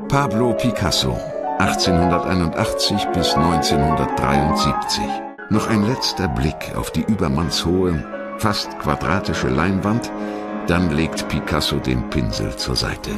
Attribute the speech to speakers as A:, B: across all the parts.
A: Pablo Picasso, 1881 bis 1973. Noch ein letzter Blick auf die übermannshohe, fast quadratische Leinwand, dann legt Picasso den Pinsel zur Seite.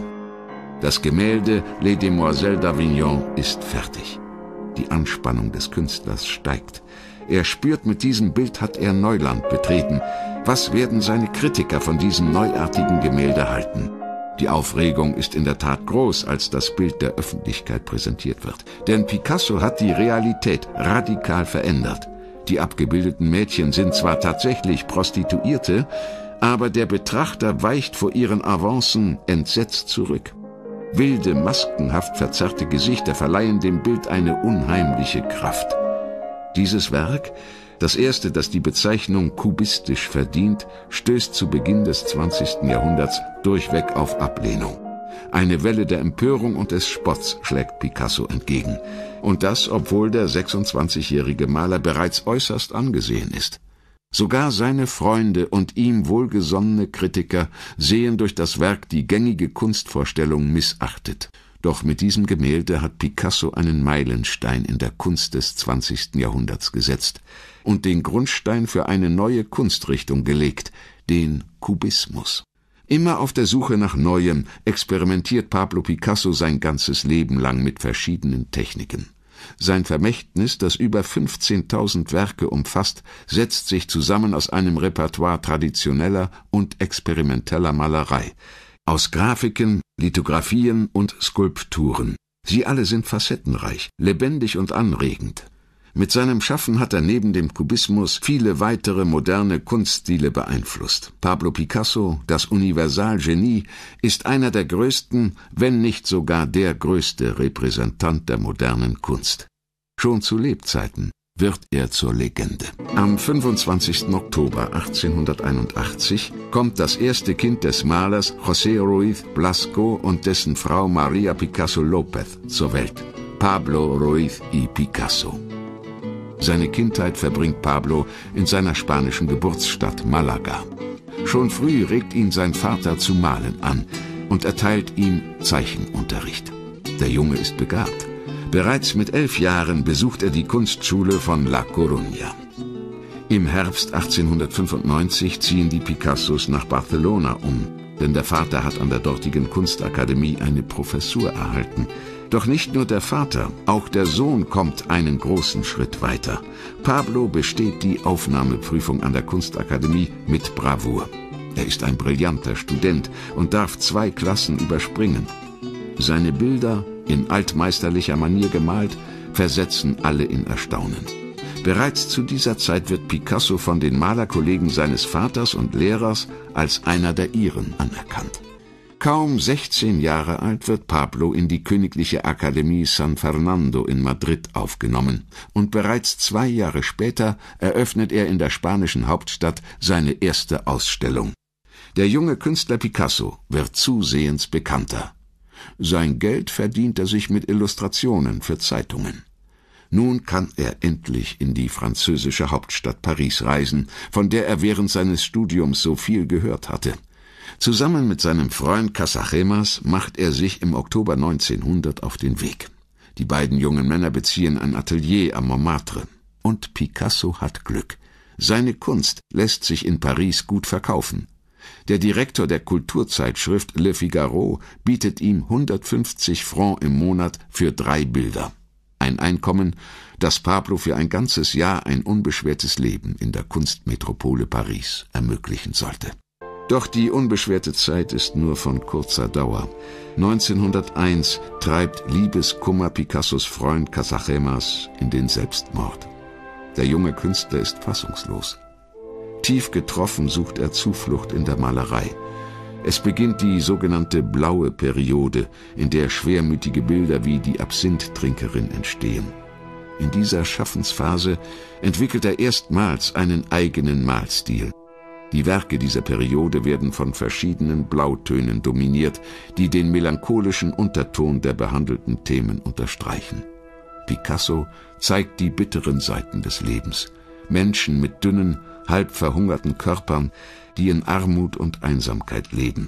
A: Das Gemälde Les Demoiselles d'Avignon ist fertig. Die Anspannung des Künstlers steigt. Er spürt, mit diesem Bild hat er Neuland betreten. Was werden seine Kritiker von diesem neuartigen Gemälde halten? Die Aufregung ist in der Tat groß, als das Bild der Öffentlichkeit präsentiert wird. Denn Picasso hat die Realität radikal verändert. Die abgebildeten Mädchen sind zwar tatsächlich Prostituierte, aber der Betrachter weicht vor ihren Avancen entsetzt zurück. Wilde, maskenhaft verzerrte Gesichter verleihen dem Bild eine unheimliche Kraft. Dieses Werk, das erste, das die Bezeichnung kubistisch verdient, stößt zu Beginn des 20. Jahrhunderts durchweg auf Ablehnung. Eine Welle der Empörung und des Spotts schlägt Picasso entgegen. Und das, obwohl der 26-jährige Maler bereits äußerst angesehen ist. Sogar seine Freunde und ihm wohlgesonnene Kritiker sehen durch das Werk die gängige Kunstvorstellung missachtet. Doch mit diesem Gemälde hat Picasso einen Meilenstein in der Kunst des 20. Jahrhunderts gesetzt und den Grundstein für eine neue Kunstrichtung gelegt, den Kubismus. Immer auf der Suche nach Neuem experimentiert Pablo Picasso sein ganzes Leben lang mit verschiedenen Techniken. Sein Vermächtnis, das über 15.000 Werke umfasst, setzt sich zusammen aus einem Repertoire traditioneller und experimenteller Malerei, aus Grafiken, Lithografien und Skulpturen. Sie alle sind facettenreich, lebendig und anregend. Mit seinem Schaffen hat er neben dem Kubismus viele weitere moderne Kunststile beeinflusst. Pablo Picasso, das Universalgenie, ist einer der größten, wenn nicht sogar der größte Repräsentant der modernen Kunst. Schon zu Lebzeiten wird er zur Legende. Am 25. Oktober 1881 kommt das erste Kind des Malers José Ruiz Blasco und dessen Frau María Picasso López zur Welt. Pablo Ruiz y Picasso. Seine Kindheit verbringt Pablo in seiner spanischen Geburtsstadt Malaga. Schon früh regt ihn sein Vater zu malen an und erteilt ihm Zeichenunterricht. Der Junge ist begabt. Bereits mit 11 Jahren besucht er die Kunstschule von La Coruña. Im Herbst 1895 ziehen die Picassos nach Barcelona um, denn der Vater hat an der dortigen Kunstakademie eine Professur erhalten. Doch nicht nur der Vater, auch der Sohn kommt einen großen Schritt weiter. Pablo besteht die Aufnahmeprüfung an der Kunstakademie mit Bravour. Er ist ein brillanter Student und darf 2 Klassen überspringen. Seine Bilder, in altmeisterlicher Manier gemalt, versetzen alle in Erstaunen. Bereits zu dieser Zeit wird Picasso von den Malerkollegen seines Vaters und Lehrers als einer der ihren anerkannt. Kaum 16 Jahre alt wird Pablo in die Königliche Akademie San Fernando in Madrid aufgenommen und bereits 2 Jahre später eröffnet er in der spanischen Hauptstadt seine erste Ausstellung. Der junge Künstler Picasso wird zusehends bekannter. Sein Geld verdient er sich mit Illustrationen für Zeitungen. Nun kann er endlich in die französische Hauptstadt Paris reisen, von der er während seines Studiums so viel gehört hatte. Zusammen mit seinem Freund Casagemas macht er sich im Oktober 1900 auf den Weg. Die beiden jungen Männer beziehen ein Atelier am Montmartre. Und Picasso hat Glück. Seine Kunst lässt sich in Paris gut verkaufen. Der Direktor der Kulturzeitschrift Le Figaro bietet ihm 150 Francs im Monat für 3 Bilder. Ein Einkommen, das Pablo für ein ganzes Jahr ein unbeschwertes Leben in der Kunstmetropole Paris ermöglichen sollte. Doch die unbeschwerte Zeit ist nur von kurzer Dauer. 1901 treibt Liebeskummer Picassos Freund Casagemas in den Selbstmord. Der junge Künstler ist fassungslos. Tief getroffen sucht er Zuflucht in der Malerei. Es beginnt die sogenannte blaue Periode, in der schwermütige Bilder wie die Absinth-Trinkerin entstehen. In dieser Schaffensphase entwickelt er erstmals einen eigenen Malstil. Die Werke dieser Periode werden von verschiedenen Blautönen dominiert, die den melancholischen Unterton der behandelten Themen unterstreichen. Picasso zeigt die bitteren Seiten des Lebens. Menschen mit dünnen, halb verhungerten Körpern, die in Armut und Einsamkeit leben.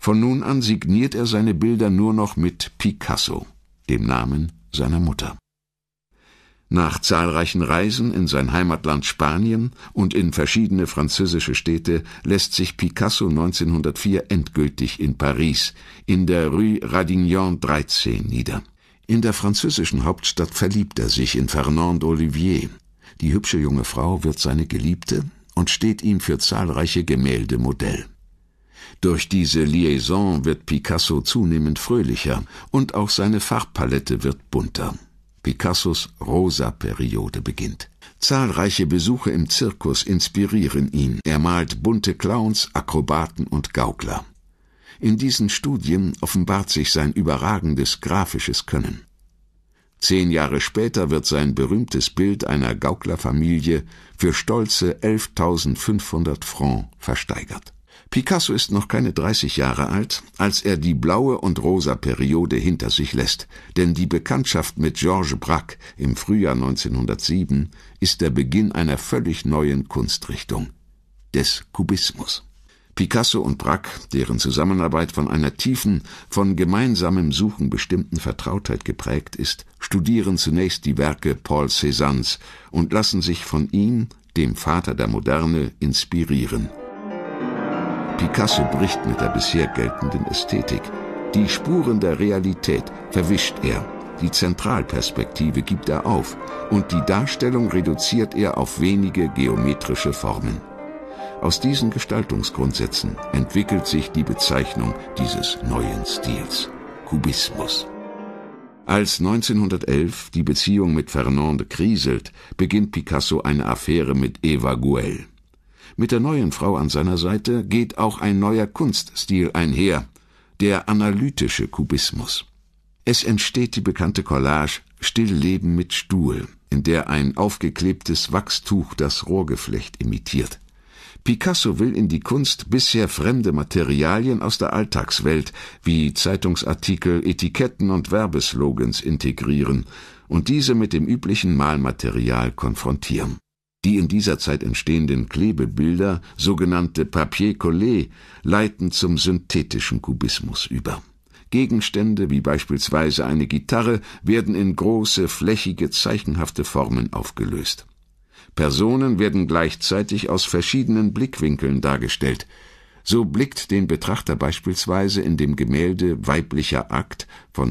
A: Von nun an signiert er seine Bilder nur noch mit Picasso, dem Namen seiner Mutter. Nach zahlreichen Reisen in sein Heimatland Spanien und in verschiedene französische Städte lässt sich Picasso 1904 endgültig in Paris, in der Rue Radignan 13 nieder. In der französischen Hauptstadt verliebt er sich in Fernande Olivier. Die hübsche junge Frau wird seine Geliebte und steht ihm für zahlreiche Gemälde Modell. Durch diese Liaison wird Picasso zunehmend fröhlicher und auch seine Farbpalette wird bunter. Picassos Rosa-Periode beginnt. Zahlreiche Besuche im Zirkus inspirieren ihn. Er malt bunte Clowns, Akrobaten und Gaukler. In diesen Studien offenbart sich sein überragendes grafisches Können. 10 Jahre später wird sein berühmtes Bild einer Gauklerfamilie für stolze 11.500 Francs versteigert. Picasso ist noch keine 30 Jahre alt, als er die blaue und rosa Periode hinter sich lässt, denn die Bekanntschaft mit Georges Braque im Frühjahr 1907 ist der Beginn einer völlig neuen Kunstrichtung, des Kubismus. Picasso und Braque, deren Zusammenarbeit von einer tiefen, von gemeinsamem Suchen bestimmten Vertrautheit geprägt ist, studieren zunächst die Werke Paul Cézannes und lassen sich von ihm, dem Vater der Moderne, inspirieren. Picasso bricht mit der bisher geltenden Ästhetik. Die Spuren der Realität verwischt er, die Zentralperspektive gibt er auf und die Darstellung reduziert er auf wenige geometrische Formen. Aus diesen Gestaltungsgrundsätzen entwickelt sich die Bezeichnung dieses neuen Stils, Kubismus. Als 1911 die Beziehung mit Fernande kriselt, beginnt Picasso eine Affäre mit Eva Guel. Mit der neuen Frau an seiner Seite geht auch ein neuer Kunststil einher, der analytische Kubismus. Es entsteht die bekannte Collage Stillleben mit Stuhl, in der ein aufgeklebtes Wachstuch das Rohrgeflecht imitiert. Picasso will in die Kunst bisher fremde Materialien aus der Alltagswelt wie Zeitungsartikel, Etiketten und Werbeslogans integrieren und diese mit dem üblichen Malmaterial konfrontieren. Die in dieser Zeit entstehenden Klebebilder, sogenannte Papier collé, leiten zum synthetischen Kubismus über. Gegenstände wie beispielsweise eine Gitarre werden in große, flächige, zeichenhafte Formen aufgelöst. Personen werden gleichzeitig aus verschiedenen Blickwinkeln dargestellt. So blickt den Betrachter beispielsweise in dem Gemälde Weiblicher Akt von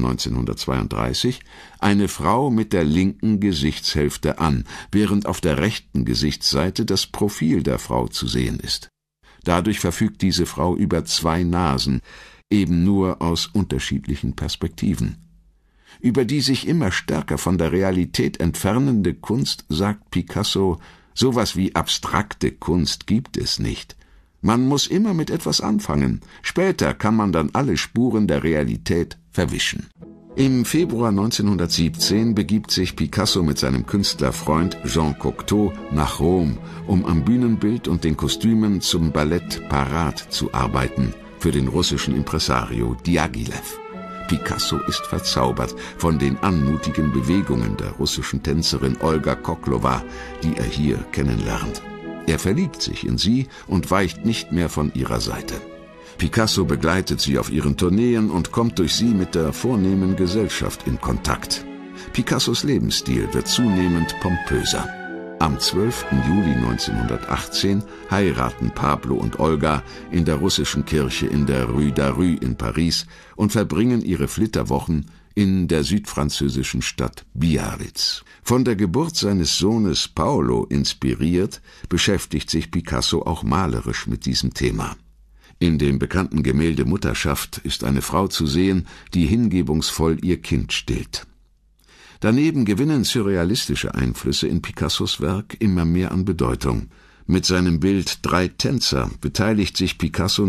A: 1932 eine Frau mit der linken Gesichtshälfte an, während auf der rechten Gesichtsseite das Profil der Frau zu sehen ist. Dadurch verfügt diese Frau über 2 Nasen, eben nur aus unterschiedlichen Perspektiven. Über die sich immer stärker von der Realität entfernende Kunst sagt Picasso, sowas wie abstrakte Kunst gibt es nicht. Man muss immer mit etwas anfangen, später kann man dann alle Spuren der Realität verwischen. Im Februar 1917 begibt sich Picasso mit seinem Künstlerfreund Jean Cocteau nach Rom, um am Bühnenbild und den Kostümen zum Ballett Parade zu arbeiten, für den russischen Impresario Diaghilev. Picasso ist verzaubert von den anmutigen Bewegungen der russischen Tänzerin Olga Koklova, die er hier kennenlernt. Er verliebt sich in sie und weicht nicht mehr von ihrer Seite. Picasso begleitet sie auf ihren Tourneen und kommt durch sie mit der vornehmen Gesellschaft in Kontakt. Picassos Lebensstil wird zunehmend pompöser. Am 12. Juli 1918 heiraten Pablo und Olga in der russischen Kirche in der Rue d'Arrue in Paris und verbringen ihre Flitterwochen in der südfranzösischen Stadt Biarritz. Von der Geburt seines Sohnes Paolo inspiriert, beschäftigt sich Picasso auch malerisch mit diesem Thema. In dem bekannten Gemälde Mutterschaft ist eine Frau zu sehen, die hingebungsvoll ihr Kind stillt. Daneben gewinnen surrealistische Einflüsse in Picassos Werk immer mehr an Bedeutung. Mit seinem Bild Drei Tänzer beteiligt sich Picasso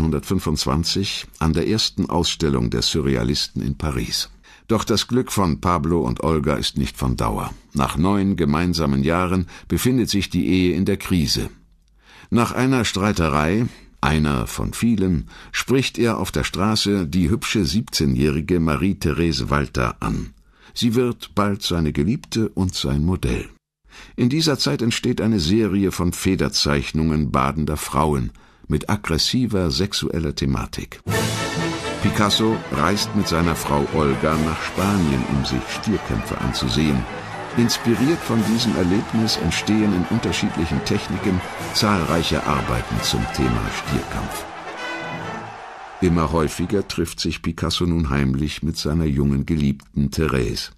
A: 1925 an der ersten Ausstellung der Surrealisten in Paris. Doch das Glück von Pablo und Olga ist nicht von Dauer. Nach 9 gemeinsamen Jahren befindet sich die Ehe in der Krise. Nach einer Streiterei, einer von vielen, spricht er auf der Straße die hübsche 17-jährige Marie-Therese Walter an. Sie wird bald seine Geliebte und sein Modell. In dieser Zeit entsteht eine Serie von Federzeichnungen badender Frauen, mit aggressiver sexueller Thematik. Picasso reist mit seiner Frau Olga nach Spanien, um sich Stierkämpfe anzusehen. Inspiriert von diesem Erlebnis entstehen in unterschiedlichen Techniken zahlreiche Arbeiten zum Thema Stierkampf. Immer häufiger trifft sich Picasso nun heimlich mit seiner jungen Geliebten Thérèse.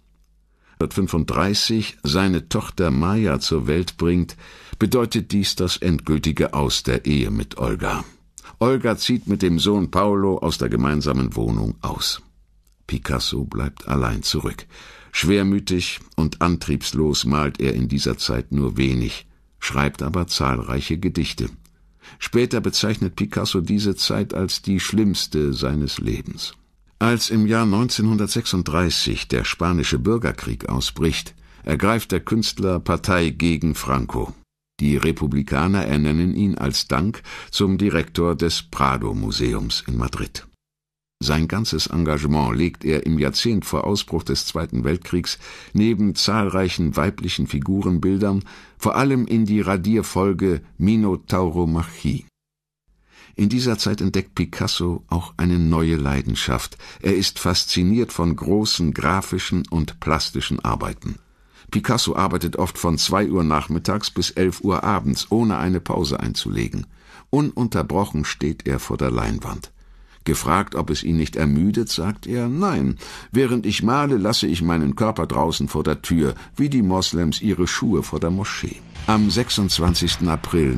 A: 1935 seine Tochter Maya zur Welt bringt, bedeutet dies das endgültige Aus der Ehe mit Olga. Olga zieht mit dem Sohn Paolo aus der gemeinsamen Wohnung aus. Picasso bleibt allein zurück. Schwermütig und antriebslos malt er in dieser Zeit nur wenig, schreibt aber zahlreiche Gedichte. Später bezeichnet Picasso diese Zeit als die schlimmste seines Lebens. Als im Jahr 1936 der spanische Bürgerkrieg ausbricht, ergreift der Künstler Partei gegen Franco. Die Republikaner ernennen ihn als Dank zum Direktor des Prado-Museums in Madrid. Sein ganzes Engagement legt er im Jahrzehnt vor Ausbruch des Zweiten Weltkriegs neben zahlreichen weiblichen Figurenbildern vor allem in die Radierfolge Minotauromachie. In dieser Zeit entdeckt Picasso auch eine neue Leidenschaft. Er ist fasziniert von großen grafischen und plastischen Arbeiten. Picasso arbeitet oft von 2 Uhr nachmittags bis 11 Uhr abends, ohne eine Pause einzulegen. Ununterbrochen steht er vor der Leinwand. Gefragt, ob es ihn nicht ermüdet, sagt er, nein, während ich male, lasse ich meinen Körper draußen vor der Tür, wie die Moslems ihre Schuhe vor der Moschee. Am 26. April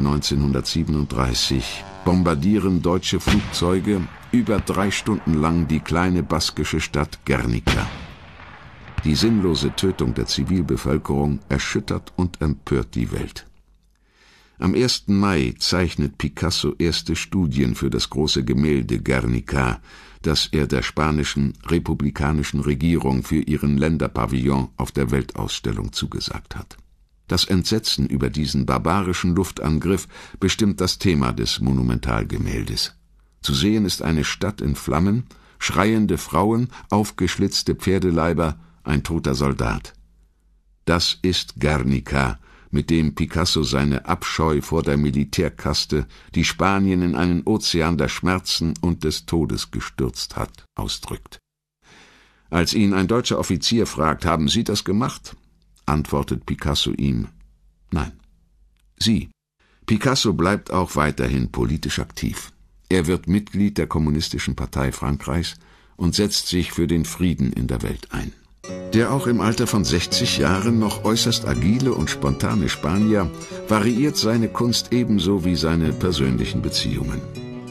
A: 1937 bombardieren deutsche Flugzeuge über 3 Stunden lang die kleine baskische Stadt Guernica. Die sinnlose Tötung der Zivilbevölkerung erschüttert und empört die Welt. Am 1. Mai zeichnet Picasso erste Studien für das große Gemälde Guernica, das er der spanischen republikanischen Regierung für ihren Länderpavillon auf der Weltausstellung zugesagt hat. Das Entsetzen über diesen barbarischen Luftangriff bestimmt das Thema des Monumentalgemäldes. Zu sehen ist eine Stadt in Flammen, schreiende Frauen, aufgeschlitzte Pferdeleiber, ein toter Soldat. Das ist Guernica, mit dem Picasso seine Abscheu vor der Militärkaste, die Spanien in einen Ozean der Schmerzen und des Todes gestürzt hat, ausdrückt. Als ihn ein deutscher Offizier fragt, haben Sie das gemacht? Antwortet Picasso ihm, nein. Sie. Picasso bleibt auch weiterhin politisch aktiv. Er wird Mitglied der Kommunistischen Partei Frankreichs und setzt sich für den Frieden in der Welt ein. Der auch im Alter von 60 Jahren noch äußerst agile und spontane Spanier variiert seine Kunst ebenso wie seine persönlichen Beziehungen.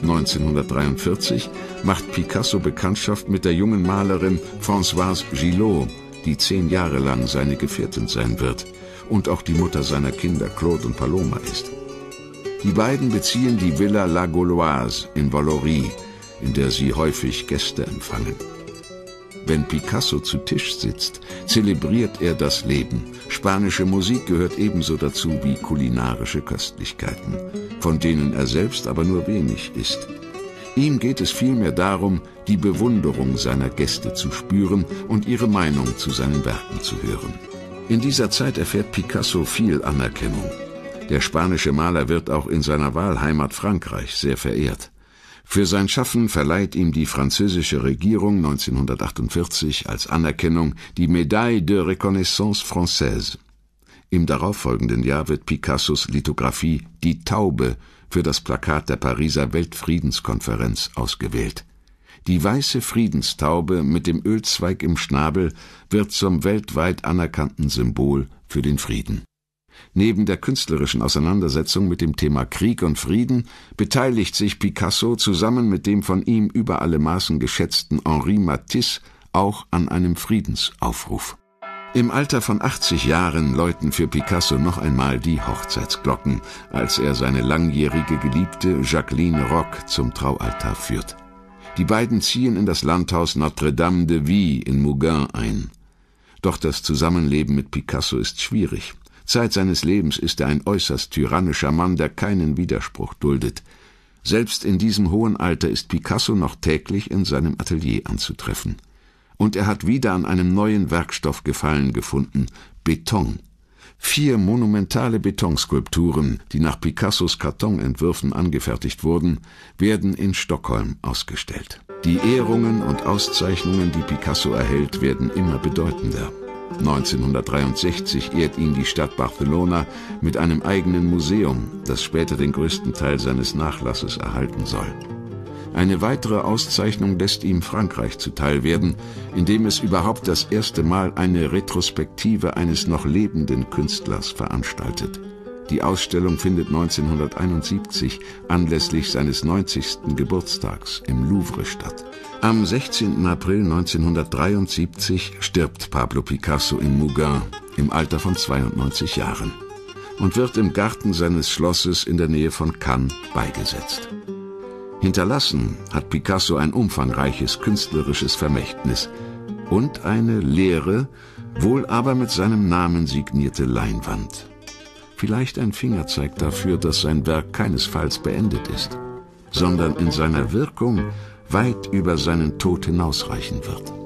A: 1943 macht Picasso Bekanntschaft mit der jungen Malerin Françoise Gillot, die 10 Jahre lang seine Gefährtin sein wird und auch die Mutter seiner Kinder Claude und Paloma ist. Die beiden beziehen die Villa La Gauloise in Vallauris, in der sie häufig Gäste empfangen. Wenn Picasso zu Tisch sitzt, zelebriert er das Leben. Spanische Musik gehört ebenso dazu wie kulinarische Köstlichkeiten, von denen er selbst aber nur wenig isst. Ihm geht es vielmehr darum, die Bewunderung seiner Gäste zu spüren und ihre Meinung zu seinen Werken zu hören. In dieser Zeit erfährt Picasso viel Anerkennung. Der spanische Maler wird auch in seiner Wahlheimat Frankreich sehr verehrt. Für sein Schaffen verleiht ihm die französische Regierung 1948 als Anerkennung die Médaille de Reconnaissance Française. Im darauffolgenden Jahr wird Picassos Lithografie »Die Taube« für das Plakat der Pariser Weltfriedenskonferenz ausgewählt. Die weiße Friedenstaube mit dem Ölzweig im Schnabel wird zum weltweit anerkannten Symbol für den Frieden. Neben der künstlerischen Auseinandersetzung mit dem Thema Krieg und Frieden beteiligt sich Picasso zusammen mit dem von ihm über alle Maßen geschätzten Henri Matisse auch an einem Friedensaufruf. Im Alter von 80 Jahren läuten für Picasso noch einmal die Hochzeitsglocken, als er seine langjährige Geliebte Jacqueline Roch zum Traualtar führt. Die beiden ziehen in das Landhaus Notre-Dame de Vie in Mougins ein. Doch das Zusammenleben mit Picasso ist schwierig. Zeit seines Lebens ist er ein äußerst tyrannischer Mann, der keinen Widerspruch duldet. Selbst in diesem hohen Alter ist Picasso noch täglich in seinem Atelier anzutreffen. Und er hat wieder an einem neuen Werkstoff Gefallen gefunden: Beton. 4 monumentale Betonskulpturen, die nach Picassos Kartonentwürfen angefertigt wurden, werden in Stockholm ausgestellt. Die Ehrungen und Auszeichnungen, die Picasso erhält, werden immer bedeutender. 1963 ehrt ihn die Stadt Barcelona mit einem eigenen Museum, das später den größten Teil seines Nachlasses erhalten soll. Eine weitere Auszeichnung lässt ihm Frankreich zuteil werden, indem es überhaupt das erste Mal eine Retrospektive eines noch lebenden Künstlers veranstaltet. Die Ausstellung findet 1971 anlässlich seines 90. Geburtstags im Louvre statt. Am 16. April 1973 stirbt Pablo Picasso in Mougins im Alter von 92 Jahren und wird im Garten seines Schlosses in der Nähe von Cannes beigesetzt. Hinterlassen hat Picasso ein umfangreiches künstlerisches Vermächtnis und eine leere, wohl aber mit seinem Namen signierte Leinwand. Vielleicht ein Fingerzeig dafür, dass sein Werk keinesfalls beendet ist, sondern in seiner Wirkung weit über seinen Tod hinausreichen wird.